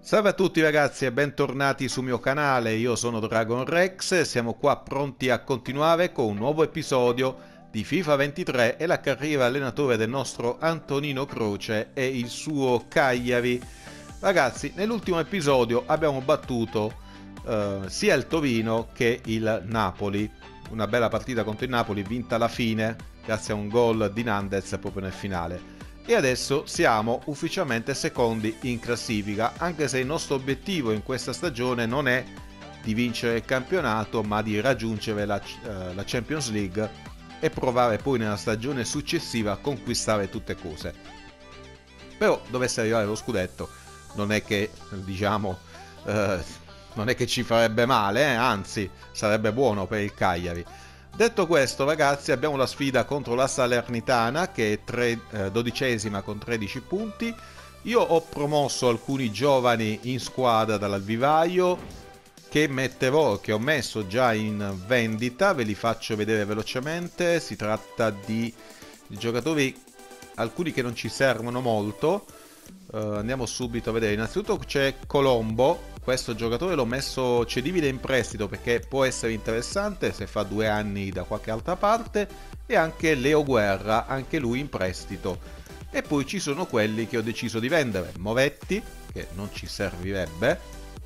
Salve a tutti ragazzi e bentornati sul mio canale, io sono Dragon Rex e siamo qua pronti a continuare con un nuovo episodio di FIFA 23 e la carriera allenatore del nostro Antonino Croce e il suo Cagliari. Ragazzi, nell'ultimo episodio abbiamo battuto sia il Torino che il Napoli, una bella partita contro il Napoli vinta alla fine grazie a un gol di Nandez proprio nel finale. E adesso siamo ufficialmente secondi in classifica, anche se il nostro obiettivo in questa stagione non è di vincere il campionato, ma di raggiungere la Champions League e provare poi nella stagione successiva a conquistare tutte cose. Però dovesse arrivare lo scudetto, non è che diciamo non è che ci farebbe male, anzi sarebbe buono per il Cagliari. Detto questo ragazzi, abbiamo la sfida contro la Salernitana che è dodicesima con 13 punti. Io ho promosso alcuni giovani in squadra dall'Alvivaio che ho messo già in vendita, ve li faccio vedere velocemente. Si tratta di giocatori, alcuni che non ci servono molto. Andiamo subito a vedere. Innanzitutto c'è Colombo. Questo giocatore l'ho messo cedibile in prestito perché può essere interessante se fa 2 anni da qualche altra parte. E anche Leo Guerra, anche lui in prestito. E poi ci sono quelli che ho deciso di vendere. Moretti, che non ci servirebbe,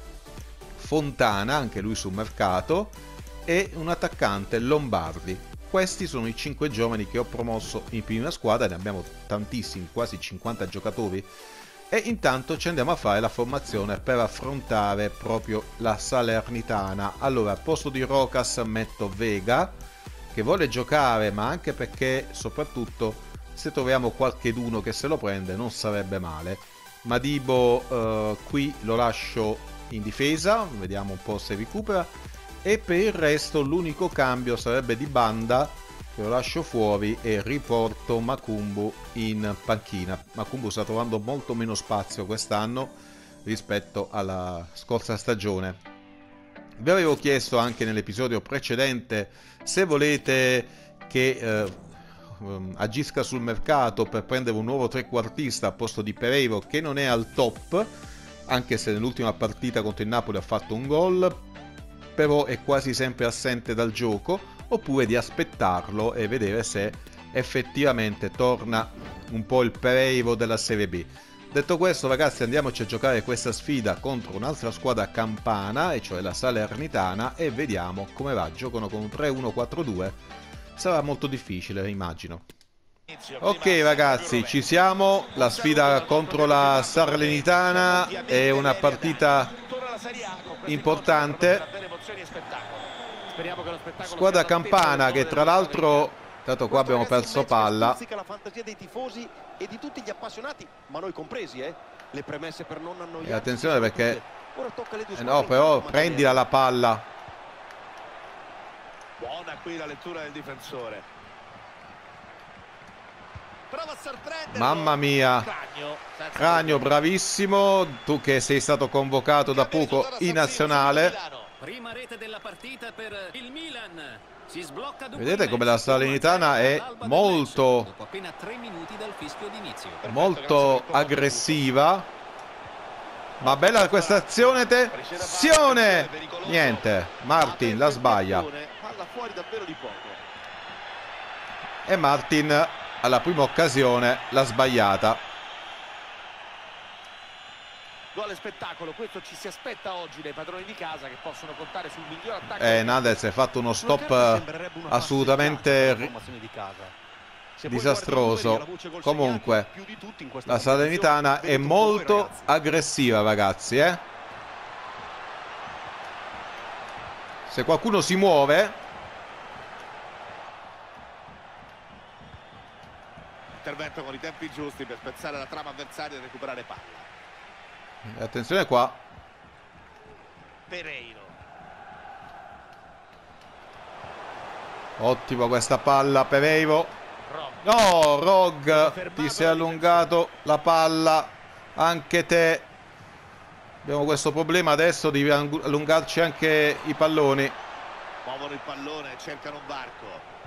Fontana, anche lui sul mercato, e un attaccante, Lombardi. Questi sono i 5 giovani che ho promosso in prima squadra, ne abbiamo tantissimi, quasi 50 giocatori. E intanto ci andiamo a fare la formazione per affrontare proprio la Salernitana. Allora, al posto di Rocas metto Vega, che vuole giocare, ma anche perché soprattutto se troviamo qualcheduno che se lo prende non sarebbe male. Madibo qui lo lascio in difesa, vediamo un po' se recupera. E per il resto l'unico cambio sarebbe di Banda, che lo lascio fuori, e riporto Makumbu in panchina. Makumbu sta trovando molto meno spazio quest'anno rispetto alla scorsa stagione. Vi avevo chiesto anche nell'episodio precedente se volete che agisca sul mercato per prendere un nuovo trequartista al posto di Pereiro, che non è al top, anche se nell'ultima partita contro il Napoli ha fatto un gol, però è quasi sempre assente dal gioco, oppure di aspettarlo e vedere se effettivamente torna un po' il Pereiro della Serie B. Detto questo ragazzi, andiamoci a giocare questa sfida contro un'altra squadra campana, e cioè la Salernitana, e vediamo come va. Giocano con un 3-1-4-2, sarà molto difficile immagino. Ok ragazzi, ci siamo, la sfida contro la Salernitana è una partita importante. Squadra campana che tra l'altro, tanto qua abbiamo perso palla. La fantasia dei tifosi e di tutti gli appassionati, ma noi compresi, le premesse per non annoiarci. E attenzione perché ora tocca alle due no, però prendila la palla. Buona qui la lettura del difensore. Prova a sorprenderlo. Mamma mia. Cragno, bravissimo, tu che sei stato convocato da poco in nazionale. Prima rete della partita per il Milan. Si sblocca. Vedete come la Salernitana è molto aggressiva. Ma bella questa azione, niente, Martin la sbaglia. E Martin alla prima occasione l'ha sbagliata. Gol spettacolo, questo ci si aspetta oggi dai padroni di casa, che possono contare sul miglior attacco. Nandez ha fatto uno stop assolutamente disastroso. Comunque la Salernitana è molto aggressiva ragazzi, Se qualcuno si muove. Intervento con i tempi giusti per spezzare la trama avversaria e recuperare palla. Attenzione qua. Pereiro. Ottima questa palla, Pereiro. No, Rog, ti sei allungato la palla. Anche te. Abbiamo questo problema adesso di allungarci anche i palloni. Muovono il pallone, cercano un varco.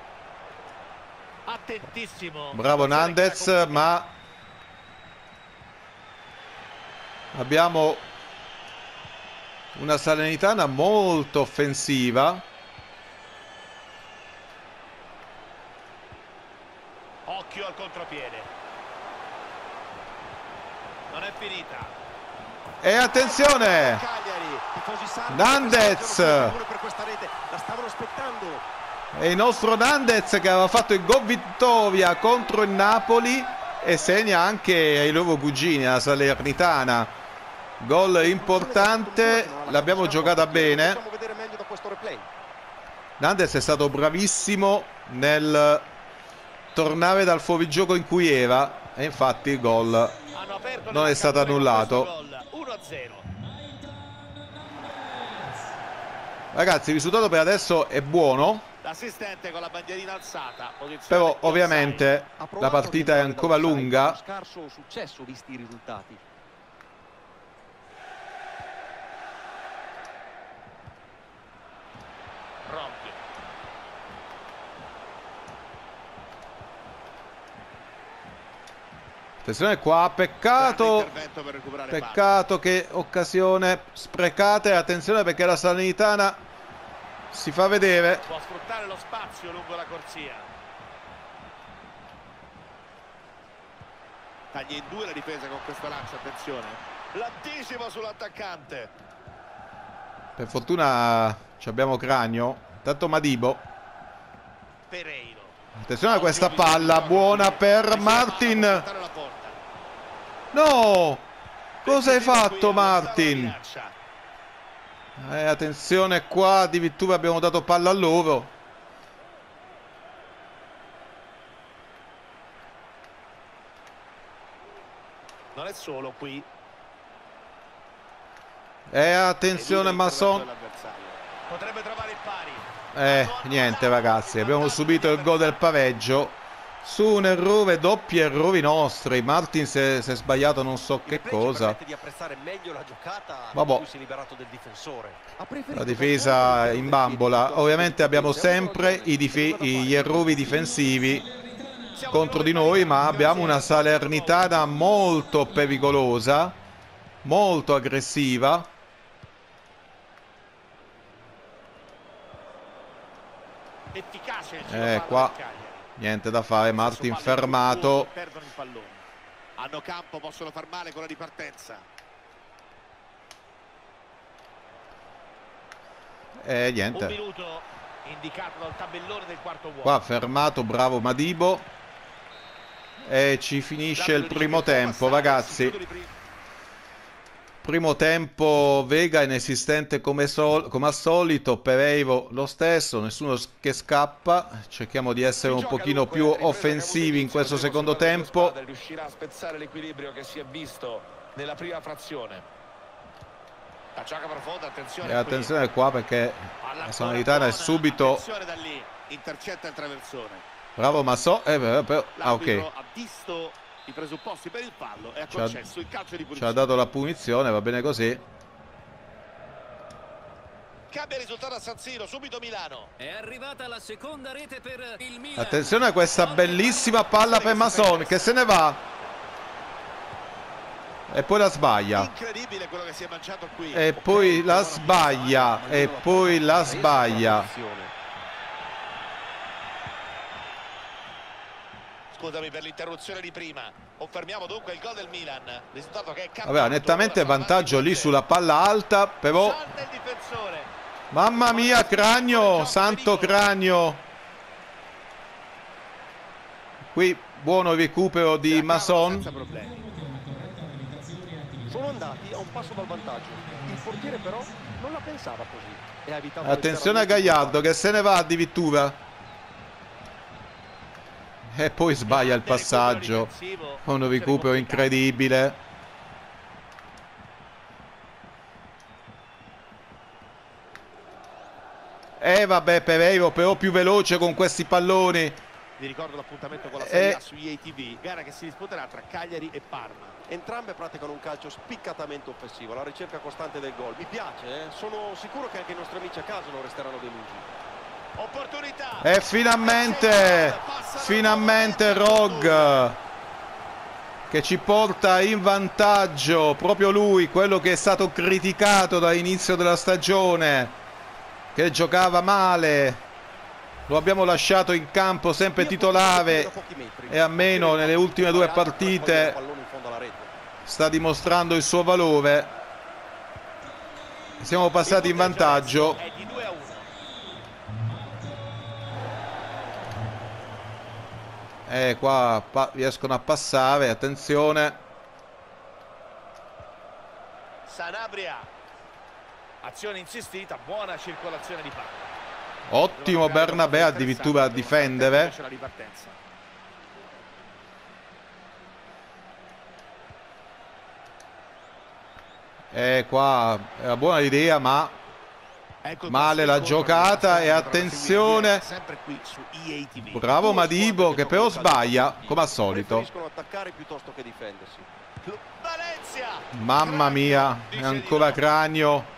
Attentissimo. Bravo Nandez, ma abbiamo Una Salernitana molto offensiva. Occhio al contropiede. Non è finita. E attenzione! Nandez! La stavano aspettando. E il nostro Nandez che aveva fatto il gol vittoria contro il Napoli e segna anche ai loro cugini, la Salernitana. Gol importante, l'abbiamo giocata bene. Nandez è stato bravissimo nel tornare dal fuorigioco in cui era e infatti il gol non è stato annullato. 1-0. Ragazzi, il risultato per adesso è buono. L'assistente con la bandierina alzata. Però ovviamente la partita è ancora lunga. Scarso successo visti i risultati. Rompi. Attenzione qua, peccato. Peccato che occasione sprecata. Attenzione perché la Salernitana si fa vedere. Può sfruttare lo spazio lungo la corsia. Taglia in due la difesa con questo lancio, attenzione. L'anticipo sull'attaccante. Per fortuna abbiamo Cragno. Tanto Madibo. Pereiro. Attenzione a questa palla, buona per Martin. No! Cosa hai fatto, Martin? Attenzione qua, addirittura abbiamo dato palla a loro. Non è solo qui. Attenzione Masson. Potrebbe trovare il pari. Niente ragazzi, abbiamo subito il gol del pareggio su un errore, doppi errori nostri. Martin si è sbagliato non so che cosa. Vabbè, la difesa in bambola. Ovviamente abbiamo sempre gli errori difensivi contro di noi, ma abbiamo una Salernitana molto pericolosa, molto aggressiva. Qua niente da fare, Martin fermato. Perdono il pallone. Hanno campo, possono far male con la ripartenza. Niente. Un minuto indicato dal tabellone del quarto uomo. Qua fermato, bravo Madibo. E ci finisce il primo tempo, ragazzi. Primo tempo Vega inesistente come al solito, Pereiro lo stesso, nessuno che scappa. Cerchiamo di essere un pochino più offensivi in questo secondo tempo. Riuscirà a spezzare l'equilibrio che si è visto nella prima frazione. La gioca profonda, attenzione. E attenzione qua perché la Salernitana è subito. Da lì, intercetta il traversone. Bravo Masson. Ok. Ha visto i presupposti per il fallo e ha concesso il calcio di punizione. Ci ha dato la punizione, va bene così. Cambia risultato a San Siro, subito Milano. È arrivata la seconda rete per il Milan. Attenzione a questa bellissima palla per Masson che se ne va. E poi la sbaglia. Incredibile quello che si è mangiato qui. E poi la sbaglia. E poi la sbaglia. Scusami per l'interruzione di prima. Confermiamo dunque il gol del Milan. Risultato che è aveva nettamente vantaggio lì sulla palla alta, però salta il difensore. Mamma mia, Cragno, santo Cragno. Qui buono recupero di Masson. Sono andati a un passo dal vantaggio. Il portiere però non la pensava così e ha evitato. Attenzione a Gallardo che se ne va addirittura. E poi sbaglia il passaggio. Un recupero incredibile. Vabbè, Pereiro però più veloce con questi palloni. Vi ricordo l'appuntamento con la Serie A su EATV, gara che si disputerà tra Cagliari e Parma. Entrambe praticano un calcio spiccatamente offensivo, la ricerca costante del gol. Mi piace, sono sicuro che anche i nostri amici a casa non resteranno delusi. Opportunità. E finalmente Rog. che ci porta in vantaggio, proprio lui, quello che è stato criticato dall'inizio della stagione, che giocava male, lo abbiamo lasciato in campo sempre titolare e almeno nelle ultime 2 partite sta dimostrando il suo valore. Siamo passati in vantaggio. Qua riescono a passare, attenzione. Sanabria. Azione insistita, buona circolazione di palla. Ottimo Bernabé addirittura a difendere. Qua è una buona idea, ma male la giocata. E attenzione, bravo Madibo, che però sbaglia come al solito. Mamma mia, è ancora Cranio.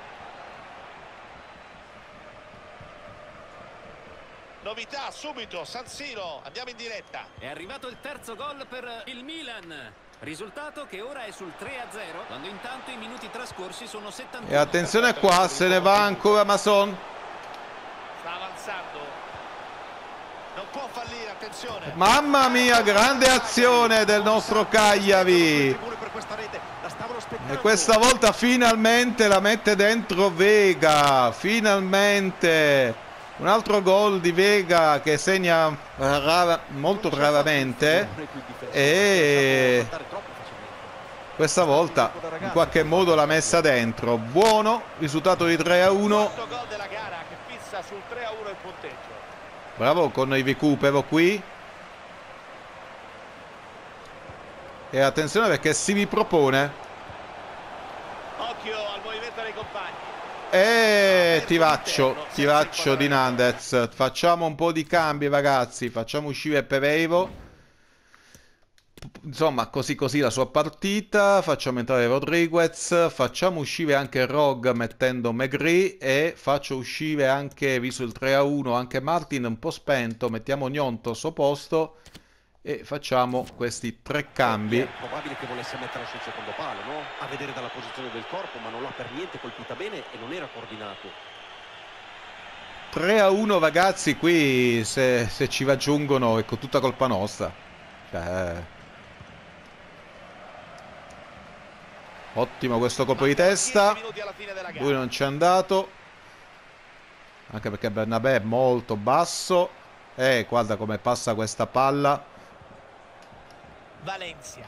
Novità subito, San Siro, andiamo in diretta. È arrivato il terzo gol per il Milan. Risultato che ora è sul 3-0, quando intanto i minuti trascorsi sono 71. E attenzione qua, se ne va ancora Mason. Sta avanzando. Non può fallire, attenzione. Mamma mia, grande azione del nostro Cagliari. E questa volta finalmente la mette dentro Vega. Finalmente. Un altro gol di Vega che segna molto raramente. E questa volta in qualche modo l'ha messa dentro. Buono, risultato di 3-1. Bravo con il recupero qui. E attenzione perché si ripropone. Occhio al movimento dei compagni. E tiraccio di Nandez. Facciamo un po' di cambi, ragazzi. Facciamo uscire Pereiro. Insomma, così la sua partita. Facciamo entrare Rodriguez. Facciamo uscire anche Rog mettendo Megri. E faccio uscire anche, visto il 3-1, anche Martin un po' spento. Mettiamo Gnonto al suo posto. E facciamo questi 3 cambi. È probabile che volesse metterla sul secondo palo, no? A vedere dalla posizione del corpo, ma non l'ha per niente colpita bene e non era coordinato. 3-1, ragazzi, qui se ci raggiungono è tutta colpa nostra. Ottimo questo colpo di testa. Lui non c'è andato. Anche perché Bernabé è molto basso. Guarda come passa questa palla. Valencia.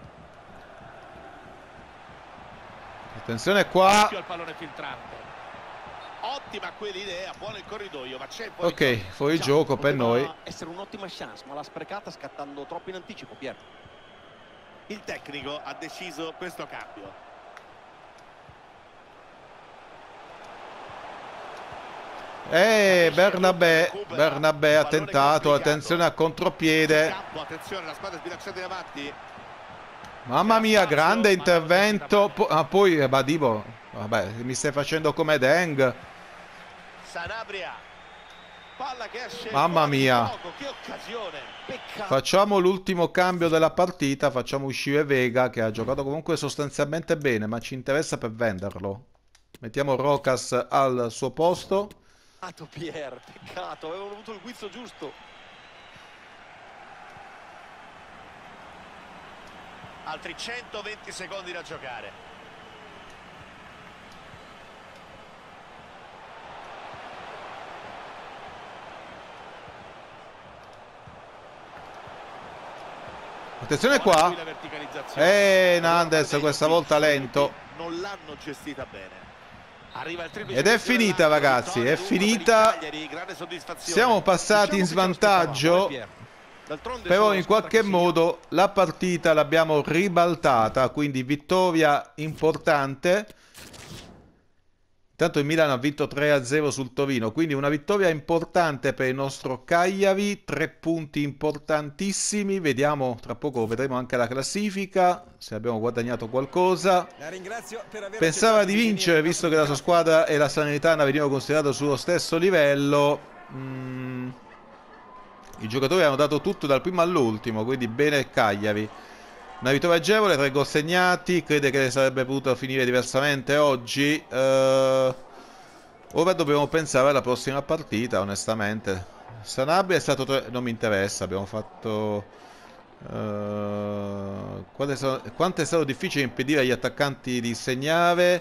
Attenzione qua. Al pallone filtrante. Ottima quell'idea, buono il corridoio, ma c'è il ok, fuori gioco per noi. Essere un'ottima chance, ma l'ha sprecata scattando troppo in anticipo, Pier. Il tecnico ha deciso questo cambio. Bernabé ha tentato, attenzione al contropiede. Attenzione, la squadra sbilanciata in avanti. Mamma mia, grande intervento. Poi Madibo, vabbè, mi stai facendo come Deng. Sanabria. Palla che esce. Mamma mia. Che occasione. Facciamo l'ultimo cambio della partita, facciamo uscire Vega che ha giocato comunque sostanzialmente bene, ma ci interessa per venderlo. Mettiamo Rocas al suo posto. Pier, peccato, avevano avuto il guizzo giusto. Altri 120 secondi da giocare. Attenzione qua. Nandez questa volta lento. Non l'hanno gestita bene. Ed è finita, ragazzi, è finita. Siamo passati in svantaggio, però in qualche modo la partita l'abbiamo ribaltata, quindi vittoria importante. Intanto il Milan ha vinto 3-0 sul Torino, quindi una vittoria importante per il nostro Cagliari, 3 punti importantissimi. Vediamo, tra poco vedremo anche la classifica, se abbiamo guadagnato qualcosa. Pensava di vincere, visto che la sua squadra e la Salernitana venivano considerate sullo stesso livello. I giocatori hanno dato tutto dal primo all'ultimo, quindi bene il Cagliari. Una vittoria agevole, 3 gol segnati. Crede che sarebbe potuto finire diversamente oggi? Ora dobbiamo pensare alla prossima partita, onestamente. Sanabria è stato... non mi interessa, abbiamo fatto... quanto è stato difficile impedire agli attaccanti di segnare.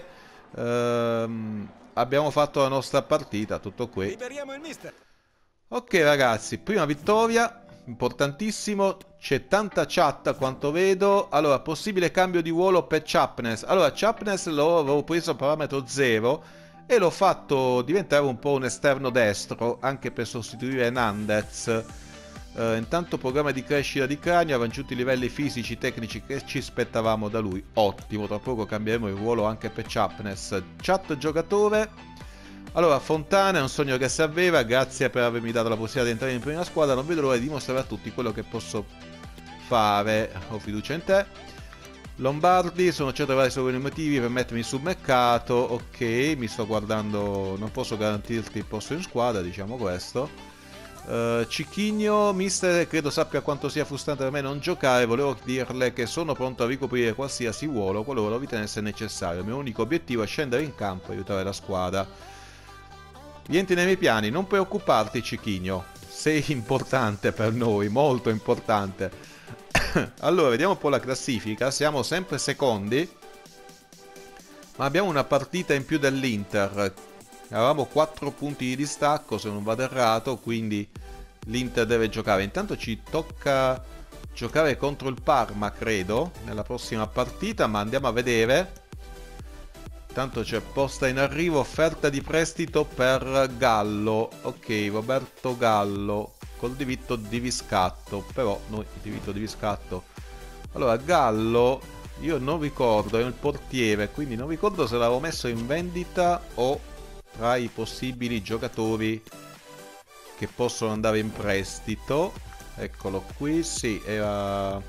Abbiamo fatto la nostra partita, tutto qui. Liberiamo il mister. Ok ragazzi, prima vittoria, importantissimo, c'è tanta chat a quanto vedo. Allora, possibile cambio di ruolo per Chapness. Allora, Chapness lo avevo preso a parametro 0 e l'ho fatto diventare un po' un esterno destro, anche per sostituire Nandez. Intanto programma di crescita di Cranio, ha raggiunto i livelli fisici, tecnici che ci aspettavamo da lui. Ottimo, tra poco cambieremo il ruolo anche per Chapness. Chat giocatore. Allora, Fontana è un sogno che si avvera, grazie per avermi dato la possibilità di entrare in prima squadra, non vedo l'ora di dimostrare a tutti quello che posso fare, ho fiducia in te. Lombardi, sono certo di trovare solo i motivi per mettermi sul mercato, ok, mi sto guardando, non posso garantirti il posto in squadra, diciamo questo. Cicchigno, mister, credo sappia quanto sia frustrante per me non giocare, volevo dirle che sono pronto a ricoprire qualsiasi ruolo qualora lo ritenesse necessario, il mio unico obiettivo è scendere in campo e aiutare la squadra. Rientri nei miei piani, non preoccuparti Cicchigno, sei importante per noi, molto importante. Allora, vediamo un po' la classifica, siamo sempre secondi, ma abbiamo una partita in più dell'Inter. Avevamo 4 punti di distacco, se non vado errato, quindi l'Inter deve giocare. Intanto ci tocca giocare contro il Parma, credo, nella prossima partita, ma andiamo a vedere. Intanto c'è posta in arrivo, offerta di prestito per Gallo. Ok, Roberto Gallo, col diritto di riscatto. Però noi il diritto di riscatto... Allora, Gallo, io non ricordo, è il portiere, quindi non ricordo se l'avevo messo in vendita o tra i possibili giocatori che possono andare in prestito. Eccolo qui, sì, era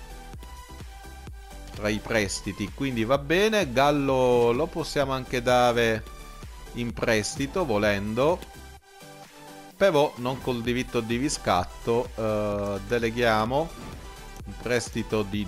tra i prestiti, quindi va bene. Gallo lo possiamo anche dare in prestito volendo, però non col diritto di riscatto. Deleghiamo un prestito di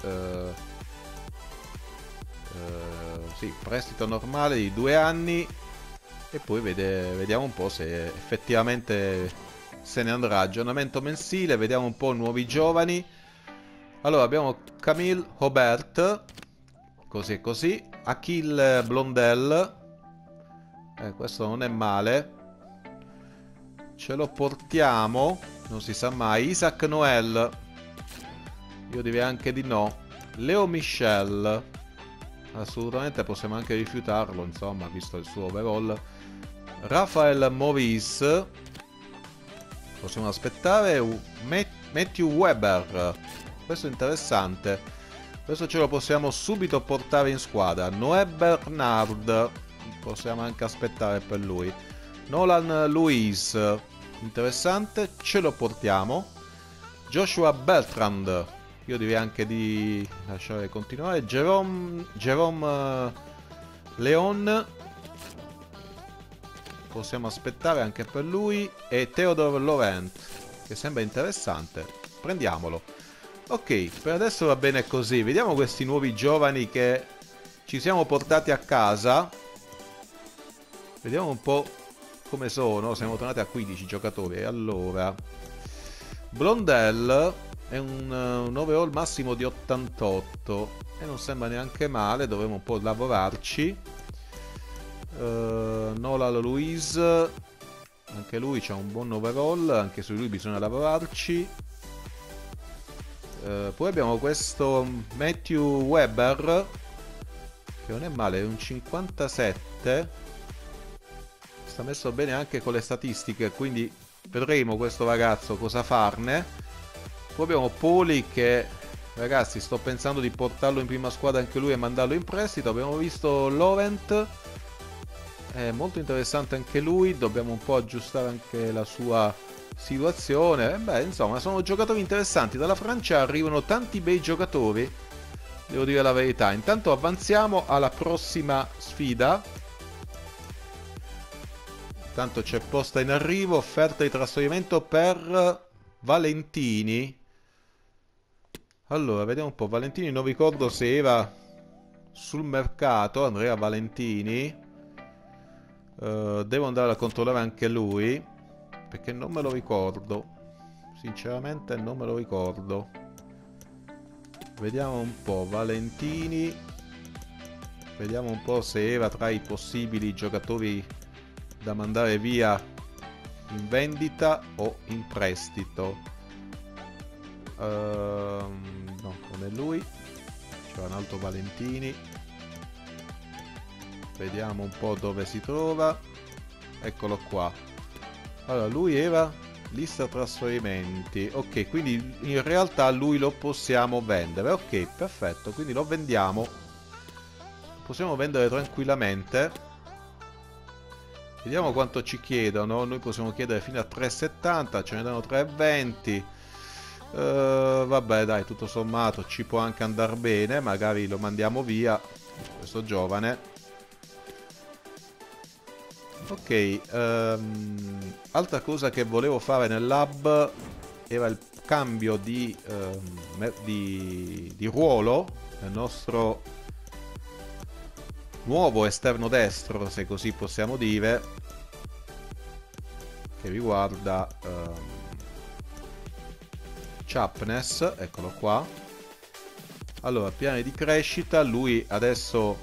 sì, prestito normale di 2 anni e poi vediamo un po' se effettivamente se ne andrà. Aggiornamento mensile, vediamo un po' nuovi giovani. Allora abbiamo Camille Hobert, così e così, Achille Blondel, questo non è male, ce lo portiamo, non si sa mai. Isaac Noel, io direi anche di no. Leo Michel, assolutamente possiamo anche rifiutarlo, insomma, visto il suo overall. Rafael Maurice, possiamo aspettare. Matthew Weber, questo è interessante, questo ce lo possiamo subito portare in squadra. Noè Bernard, possiamo anche aspettare per lui. Nolan Luis, interessante, ce lo portiamo. Joshua Bertrand, io direi anche di lasciare continuare. Jerome Leon, possiamo aspettare anche per lui. E Theodore Laurent, che sembra interessante, prendiamolo. Ok, per adesso va bene così. Vediamo questi nuovi giovani che ci siamo portati a casa. Vediamo un po' come sono. Siamo tornati a 15 giocatori. Allora, Blondel è un overall massimo di 88 e non sembra neanche male, dovremo un po' lavorarci. Nolan Luis, anche lui c'ha un buon overall, anche su lui bisogna lavorarci. Poi abbiamo questo Matthew Weber, che non è male, è un 57, sta messo bene anche con le statistiche, quindi vedremo questo ragazzo cosa farne. Poi abbiamo Poli che, ragazzi, sto pensando di portarlo in prima squadra anche lui e mandarlo in prestito. Abbiamo visto Laurent, è molto interessante anche lui, dobbiamo un po' aggiustare anche la sua situazione. Beh, insomma, sono giocatori interessanti. Dalla Francia arrivano tanti bei giocatori, devo dire la verità. Intanto avanziamo alla prossima sfida. Intanto c'è posta in arrivo, offerta di trasferimento per Valentini. Allora, vediamo un po'. Valentini non ricordo se era sul mercato. Andrea Valentini. Devo andare a controllare anche lui, perché non me lo ricordo. Sinceramente non me lo ricordo. Vediamo un po'. Valentini. Vediamo un po' se era tra i possibili giocatori da mandare via in vendita o in prestito. No, non è lui. C'è un altro Valentini. Vediamo un po' dove si trova. Eccolo qua. Allora, lui era lista trasferimenti. Ok, quindi in realtà lui lo possiamo vendere. Ok, perfetto, quindi lo vendiamo. Possiamo vendere tranquillamente. Vediamo quanto ci chiedono. Noi possiamo chiedere fino a 3,70. Ce ne danno 3,20. Vabbè, dai, tutto sommato ci può anche andare bene. Magari lo mandiamo via, questo giovane. Ok, altra cosa che volevo fare nel lab era il cambio di ruolo nel nostro nuovo esterno destro, se così possiamo dire, che riguarda Chapness. Eccolo qua. Allora, piani di crescita. Lui adesso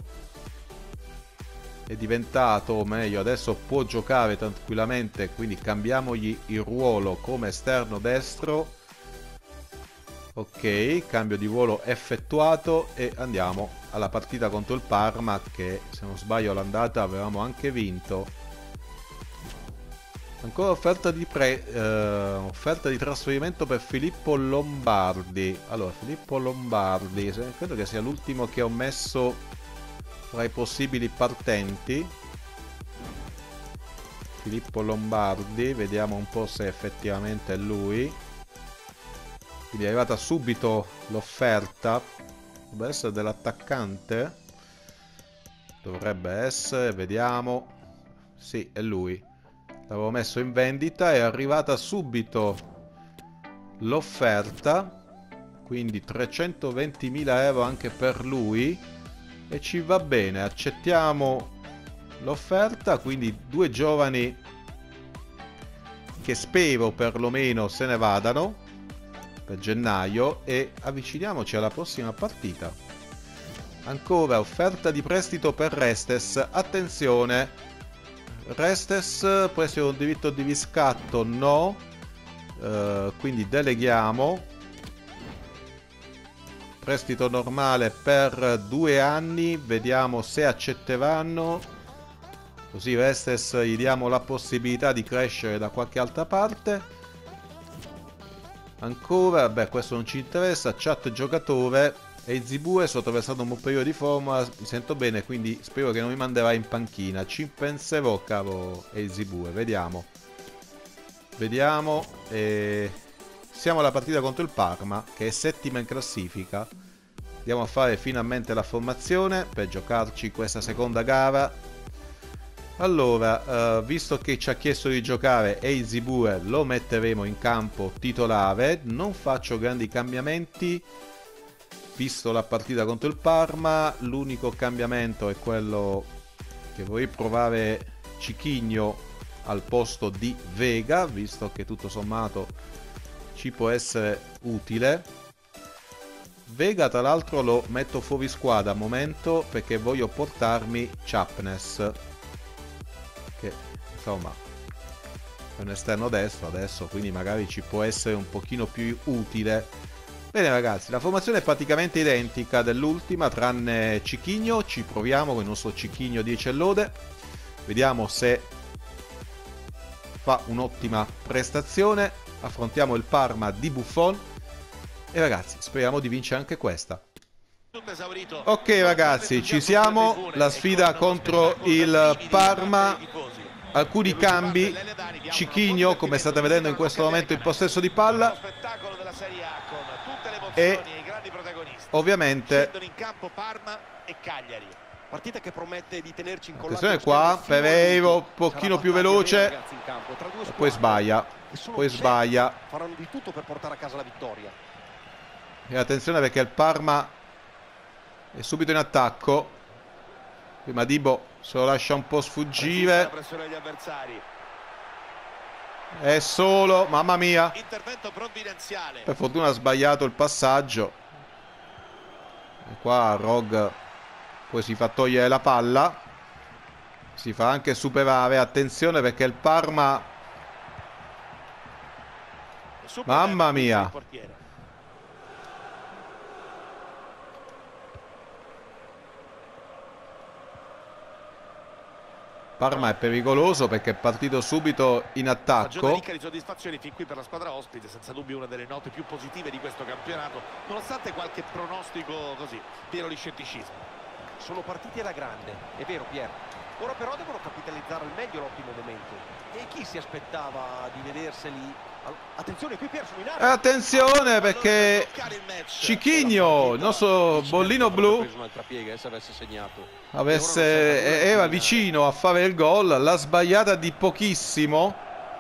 è diventato, o meglio, adesso può giocare tranquillamente, quindi cambiamogli il ruolo come esterno destro. Ok, cambio di ruolo effettuato e andiamo alla partita contro il Parma, che se non sbaglio l'andata avevamo anche vinto. Ancora offerta di trasferimento per Filippo Lombardi. Allora, Filippo Lombardi, credo che sia l'ultimo che ho messo tra i possibili partenti. Filippo Lombardi, vediamo un po' se effettivamente è lui. Quindi è arrivata subito l'offerta. Dovrebbe essere dell'attaccante. Dovrebbe essere, vediamo. Sì, è lui. L'avevo messo in vendita, è arrivata subito l'offerta, quindi 320.000 euro anche per lui, e ci va bene, accettiamo l'offerta. Quindi due giovani che spero perlomeno se ne vadano per gennaio, e avviciniamoci alla prossima partita. Ancora offerta di prestito per Restes. Attenzione, Restes può essere un diritto di riscatto? No. Quindi deleghiamo. Prestito normale per 2 anni. Vediamo se accetteranno. Così Restes gli diamo la possibilità di crescere da qualche altra parte. Ancora, beh, questo non ci interessa. Chat giocatore. E Zibue sto attraversando un buon periodo di forma, mi sento bene, quindi spero che non mi manderà in panchina. Ci penserò, caro Zibue, vediamo. Vediamo. Siamo alla partita contro il Parma, che è settima in classifica. Andiamo a fare finalmente la formazione per giocarci questa seconda gara. Allora, visto che ci ha chiesto di giocare Zibue, lo metteremo in campo titolare. Non faccio grandi cambiamenti. Visto la partita contro il Parma, l'unico cambiamento è quello che vorrei provare Chiquinho al posto di Vega, visto che tutto sommato ci può essere utile. Vega tra l'altro lo metto fuori squadra al momento perché voglio portarmi Chapness, che insomma è un esterno destro adesso, quindi magari ci può essere un pochino più utile. Bene ragazzi, la formazione è praticamente identica dell'ultima, tranne Chiquinho. Ci proviamo con il nostro Chiquinho 10 lode. Vediamo se fa un'ottima prestazione. Affrontiamo il Parma di Buffon. E ragazzi, speriamo di vincere anche questa. Ok ragazzi, ci siamo. La sfida contro il Parma. Alcuni cambi. Chiquinho, come state vedendo in questo momento, in possesso di palla. E ovviamente partita che promette di tenerci incollati. Attenzione qua, Pereiro un pochino più veloce, poi sbaglia, faranno di tutto per portare a casa la vittoria. E attenzione perché il Parma è subito in attacco. Prima Dibo se lo lascia un po' sfuggire. È solo, mamma mia. Intervento provvidenziale. Per fortuna ha sbagliato il passaggio. E qua Rog poi si fa togliere la palla. Si fa anche superare. Attenzione perché il Parma, mamma mia. Parma è pericoloso perché è partito subito in attacco. Ricca di soddisfazioni fin qui per la squadra ospite, senza dubbio una delle note più positive di questo campionato, nonostante qualche pronostico così pieno di scetticismo. Sono partiti alla grande, è vero Pier. Ora però devono capitalizzare al meglio l'ottimo momento. E chi si aspettava di vederseli? Attenzione, qui Pier sono in area. Attenzione perché Cicchigno, il nostro bollino blu, era vicino a fare il gol, l'ha sbagliata di pochissimo.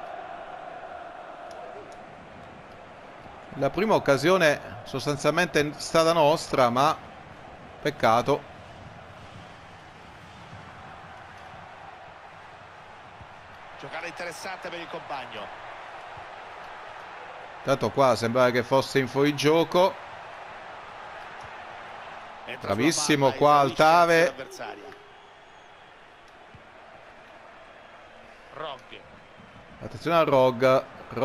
La prima occasione sostanzialmente è stata nostra, ma peccato. Giocata interessante per il compagno. Tanto qua sembrava che fosse in fuorigioco. Bravissimo qua Altare. Attenzione al Rog.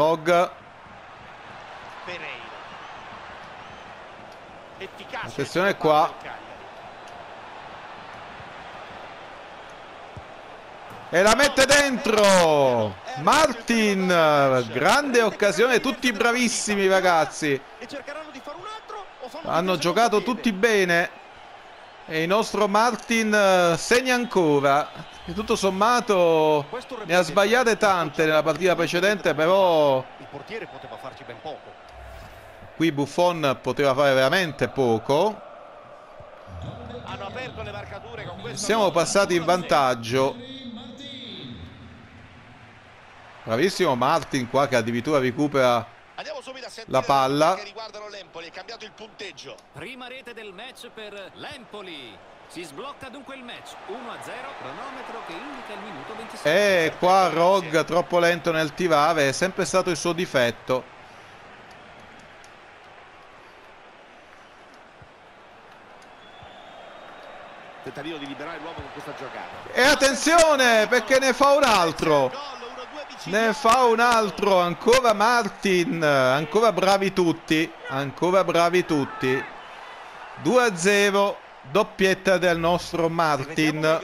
Attenzione qua. E la mette dentro Martin. Grande occasione. Tutti bravissimi ragazzi. Hanno giocato tutti bene. E il nostro Martin segna ancora. E tutto sommato ne ha sbagliate tante nella partita precedente, però il portiere poteva farci ben poco. Qui Buffon poteva fare veramente poco. Hanno aperto le marcature con questo. Siamo passati in vantaggio. Bravissimo Martin qua che addirittura recupera la palla. Che riguardano l'Empoli, è cambiato il punteggio. Prima rete del match per l'Empoli. Si sblocca dunque il match 1-0, cronometro che indica il minuto 26. E qua Rog troppo lento nel tirare, è sempre stato il suo difetto. Tentativo di liberare l'uomo con questa giocata. E attenzione perché ne fa un altro. Ne fa un altro, ancora Martin, ancora bravi tutti, 2-0, doppietta del nostro Martin.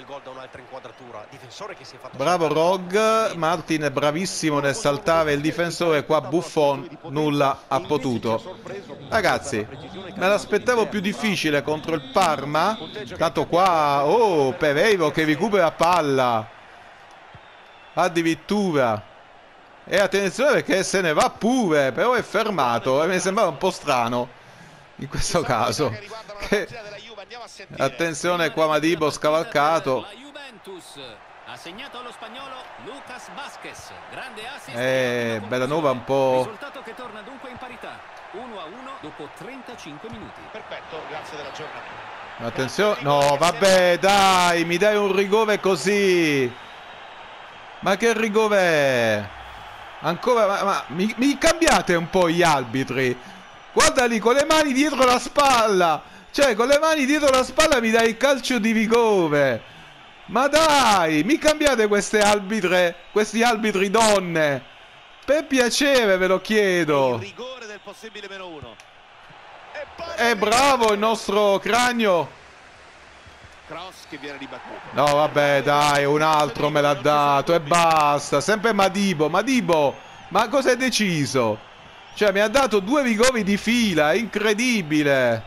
Bravo Rog, Martin è bravissimo nel saltare il difensore, qua Buffon nulla ha potuto. Ragazzi, me l'aspettavo più difficile contro il Parma, tanto qua, oh, Pereiro che recupera palla. Addirittura. E attenzione perché se ne va pure. Però è fermato. E mi sembrava un po' strano in questo caso. Attenzione qua Madibo scavalcato. Ha segnato allo spagnolo Lucas Vázquez. Grande assist. Bellanova un po'. Risultato che torna dunque in parità. 1-1 dopo 35 minuti. Perfetto, grazie dell'aggiornamento. Attenzione. No, vabbè, dai, mi dai un rigore così. Ma che rigore è? Ancora, ma mi cambiate un po' gli arbitri. Guarda lì, con le mani dietro la spalla. Cioè, con le mani dietro la spalla mi dai il calcio di rigore. Ma dai, mi cambiate questi arbitri donne. Per piacere, ve lo chiedo. Il rigore del possibile -1. È bravo il nostro Cranio. Cross che viene ribattuto. No vabbè dai, un altro me l'ha dato e basta. Sempre Madibo, ma cosa hai deciso? Cioè mi ha dato 2 rigori di fila, incredibile.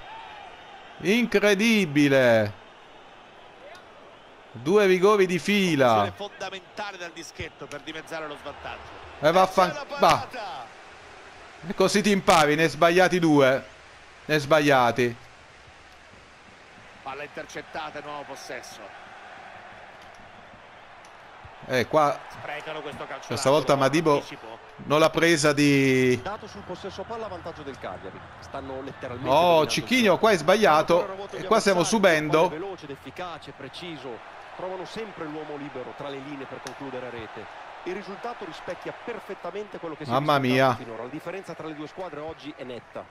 2 rigori di fila. Fondamentale dal dischetto per dimezzare lo svantaggio. E va. E così ti impari, ne hai sbagliati 2. Ne hai sbagliati. Palla intercettata e nuovo possesso. Qua Sprecano questo calcio. questa volta Madibo non l'ha presa di... Dato sul possesso palla a vantaggio del Cagliari. Stanno letteralmente... Oh, Cicchigno qua hai sbagliato. E qua stiamo subendo. Veloce ed efficace, preciso. Trovano sempre l'uomo libero tra le linee per concludere a rete. Il risultato rispecchia perfettamente quello che si è visto finora. La differenza tra le due squadre oggi è netta.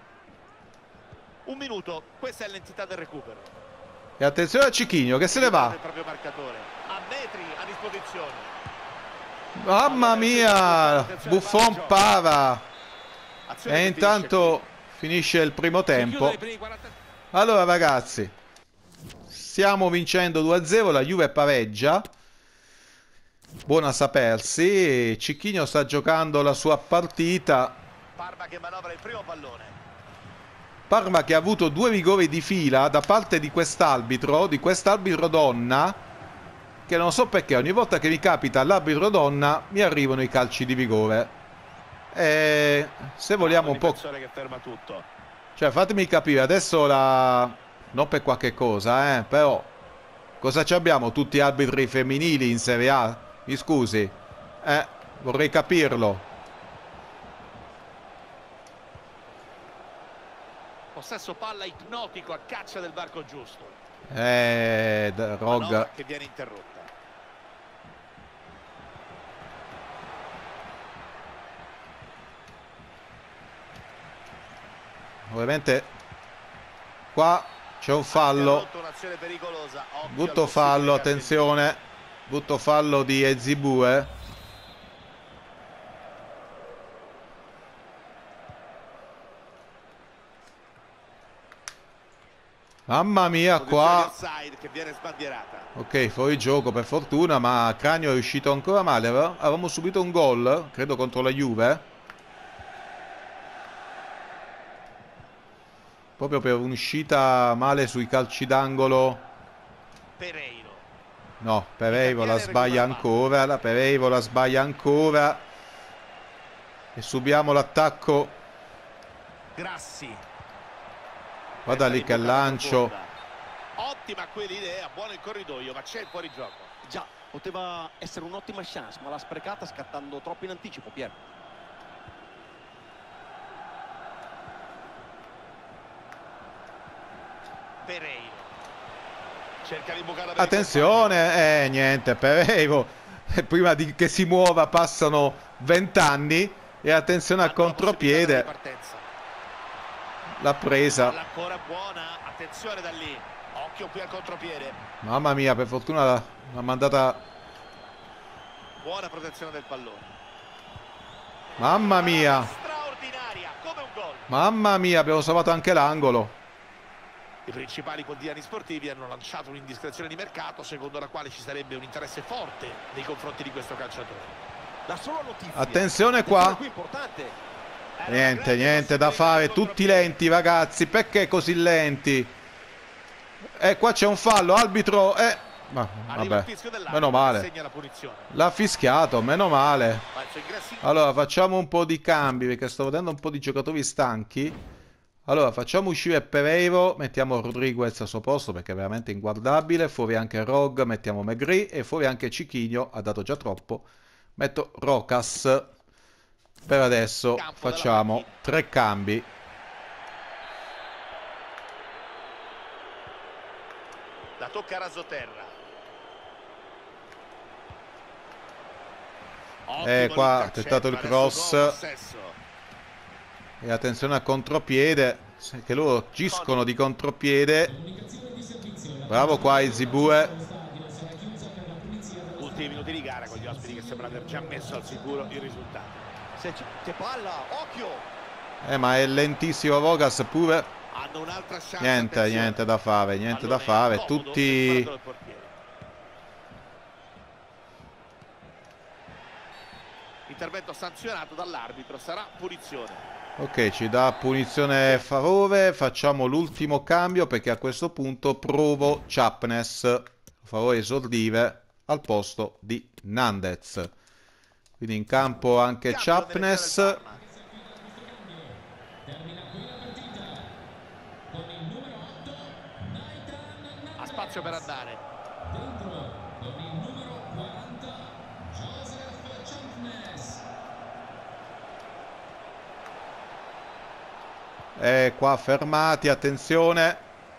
Un minuto, questa è l'entità del recupero. E attenzione a Cicchigno che se ne va. Il proprio marcatore. A metri a disposizione. Mamma mia, Buffon Pava. E intanto finisce il primo tempo. Allora ragazzi, stiamo vincendo 2-0, la Juve pareggia. Buona a sapersi. Cicchigno sta giocando la sua partita. Parma che manovra il primo pallone. Parma che ha avuto 2 rigori di fila da parte di quest'arbitro donna, che non so perché ogni volta che mi capita l'arbitro donna mi arrivano i calci di rigore. E se vogliamo un po'... che ferma tutto. Cioè fatemi capire adesso non per qualche cosa, però cosa ci abbiamo tutti arbitri femminili in Serie A? Mi scusi, vorrei capirlo. Possesso palla ipnotico a caccia del varco giusto. Rog che viene interrotta. Ovviamente qua c'è un fallo. Butto fallo, attenzione. Butto fallo di Ezibue. Mamma mia qua. Ok, fuori gioco per fortuna, ma Cranio è uscito ancora male. Avevamo subito un gol, credo contro la Juve. Proprio per un'uscita male sui calci d'angolo. Pereiro. No, Pereiro la sbaglia ancora. Pereiro la sbaglia ancora. E subiamo l'attacco. Grassi. Guarda lì che lancio. Ottima quell'idea, buono il corridoio, ma c'è il fuorigioco. Già, poteva essere un'ottima chance, ma l'ha sprecata scattando troppo in anticipo, Pier. Pereiro. Cerca di bucare. Attenzione, niente, Pereiro. Prima che si muova passano 20 anni. E attenzione al contropiede. L'ha presa. Ancora buona, attenzione da lì. Occhio qui al contropiede. Mamma mia, per fortuna l'ha mandata. Buona protezione del pallone. Mamma mia. Straordinaria, come un gol. Mamma mia, abbiamo salvato anche l'angolo. I principali quotidiani sportivi hanno lanciato un'indiscrezione di mercato secondo la quale ci sarebbe un interesse forte nei confronti di questo calciatore. La sola notizia. Attenzione qua. Niente da fare, tutti lenti ragazzi, perché così lenti? Qua c'è un fallo, arbitro, ma vabbè, meno male. L'ha fischiato, meno male. Allora facciamo un po' di cambi perché sto vedendo un po' di giocatori stanchi. Allora facciamo uscire Pereiro, mettiamo Rodriguez al suo posto perché è veramente inguardabile. Fuori anche Rog, mettiamo Megri e fuori anche Cicchigno, ha dato già troppo. Metto Rocas. Per adesso facciamo 3 cambi. La tocca Rasoterra. Qua ha tentato il cross. E attenzione al contropiede. Che loro giscono di contropiede. Bravo qua Ezibue. Ultimi minuti di gara con gli ospiti che sembrano aver già messo al sicuro il risultato. C'è palla, occhio! Ma è lentissimo Vogas pure. Hanno un'altra chance. Niente da fare, niente da fare. Tutti. Intervento sanzionato dall'arbitro, sarà punizione. Ok, ci dà punizione a favore. Facciamo l'ultimo cambio perché a questo punto provo Chapness. A favore esordire al posto di Nandez. Quindi in campo anche Chapness. Ha spazio per andare. E qua fermati, attenzione.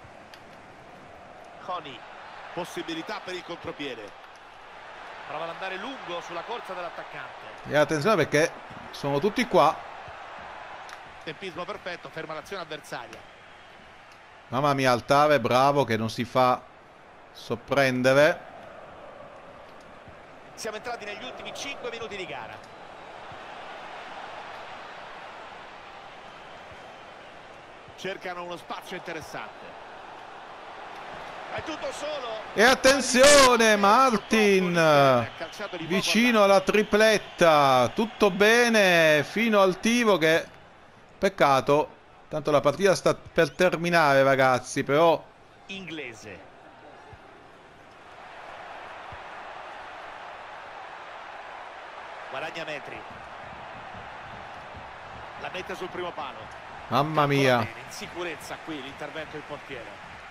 Coni, possibilità per il contropiede. Prova ad andare lungo sulla corsa dell'attaccante. E attenzione perché sono tutti qua. Tempismo perfetto, ferma l'azione avversaria. Mamma mia, Altave, bravo, che non si fa sorprendere. Siamo entrati negli ultimi 5 minuti di gara. Cercano uno spazio interessante. È tutto solo. E attenzione, Martin, vicino alla tripletta. Tutto bene fino al tiro, che peccato. Tanto la partita sta per terminare, ragazzi, però Inglese. Guadagna metri. La mette sul primo palo. mamma mia. In sicurezza qui l'intervento del portiere.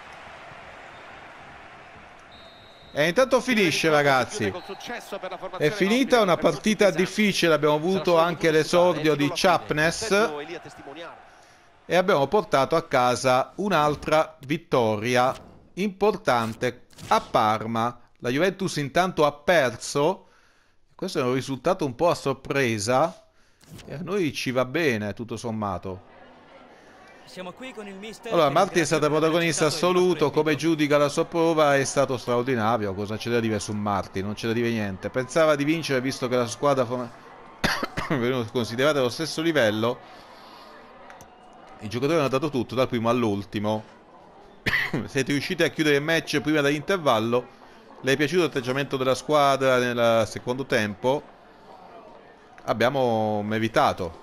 E intanto finisce, ragazzi. È finita una partita difficile. Abbiamo avuto anche l'esordio di Chapness e abbiamo portato a casa un'altra vittoria importante a Parma. La Juventus intanto ha perso. Questo è un risultato un po' a sorpresa e a noi ci va bene, tutto sommato. Siamo qui con il mister. Allora, Martin è stato protagonista assoluto. Come giudica la sua prova è stato straordinario. Cosa c'è da dire su Martin? Non c'è da dire niente. Pensava di vincere visto che la squadra veniva considerata allo stesso livello. I giocatori hanno dato tutto dal primo all'ultimo. Siete riusciti a chiudere il match prima dell'intervallo. Le è piaciuto l'atteggiamento della squadra nel secondo tempo? Abbiamo meritato.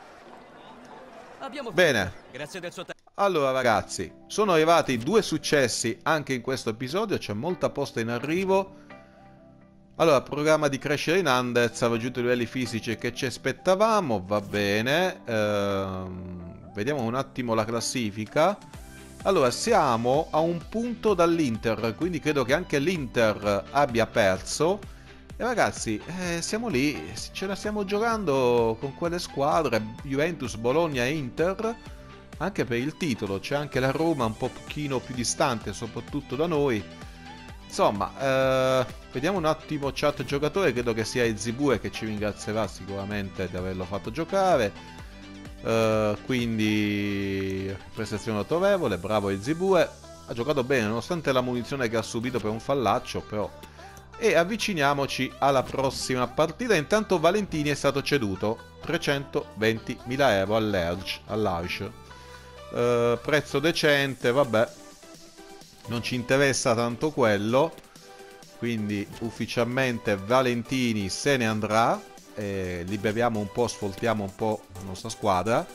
Bene. Grazie del suo tempo. Allora, ragazzi, sono arrivati 2 successi anche in questo episodio. C'è molta posta in arrivo. Allora, programma di crescere in Andez ha raggiunto i livelli fisici che ci aspettavamo. Va bene. Vediamo un attimo la classifica. Allora, siamo a un punto dall'Inter, quindi credo che anche l'Inter abbia perso. E ragazzi, siamo lì, ce la stiamo giocando con quelle squadre, Juventus, Bologna e Inter, anche per il titolo. C'è anche la Roma un pochino più distante, soprattutto da noi. Insomma, vediamo un attimo chat giocatore, credo che sia Ezibue che ci ringrazierà sicuramente di averlo fatto giocare. Quindi prestazione autorevole, bravo Ezibue, ha giocato bene nonostante la munizione che ha subito per un fallaccio, però. E avviciniamoci alla prossima partita. Intanto Valentini è stato ceduto 320.000 euro all'Arch. Prezzo decente, vabbè, non ci interessa tanto quello, quindi ufficialmente Valentini se ne andrà. Liberiamo un po', sfoltiamo un po' la nostra squadra.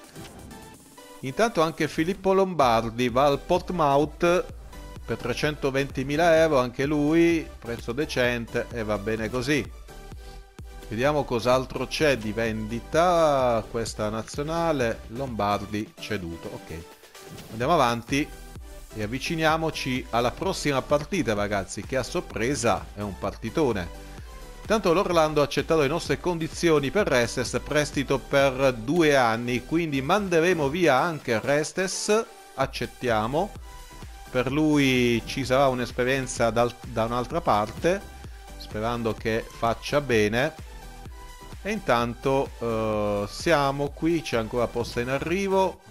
Intanto anche Filippo Lombardi va al Portsmouth per 320.000 euro, anche lui, prezzo decente, e va bene così. Vediamo cos'altro c'è di vendita. Questa nazionale, Lombardi ceduto, ok. Andiamo avanti e avviciniamoci alla prossima partita, ragazzi, che a sorpresa è un partitone. Intanto l'Orlando ha accettato le nostre condizioni per Restes, prestito per 2 anni, quindi manderemo via anche Restes, accettiamo. Per lui ci sarà un'esperienza da un'altra parte, sperando che faccia bene. E intanto siamo qui, c'è ancora posta in arrivo.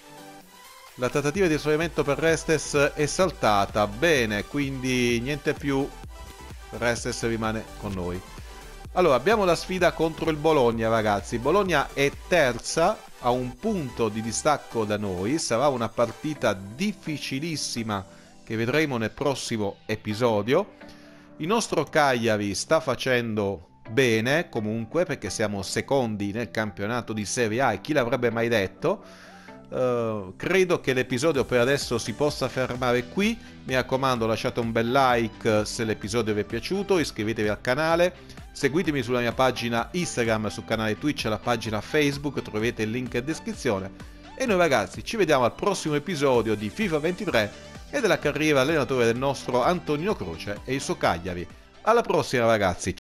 La trattativa di esaurimento per Restes è saltata, bene, quindi niente più, Restes rimane con noi. Allora, abbiamo la sfida contro il Bologna, ragazzi. Bologna è terza, a un punto di distacco da noi. Sarà una partita difficilissima che vedremo nel prossimo episodio. Il nostro Cagliari sta facendo bene, comunque, perché siamo secondi nel campionato di Serie A, e chi l'avrebbe mai detto. Credo che l'episodio per adesso si possa fermare qui. Mi raccomando, lasciate un bel like se l'episodio vi è piaciuto, iscrivetevi al canale, seguitemi sulla mia pagina Instagram, sul canale Twitch e la pagina Facebook, troverete il link in descrizione. E noi, ragazzi, ci vediamo al prossimo episodio di FIFA 23 e della carriera allenatore del nostro Antonino Croce e il suo Cagliari. Alla prossima, ragazzi.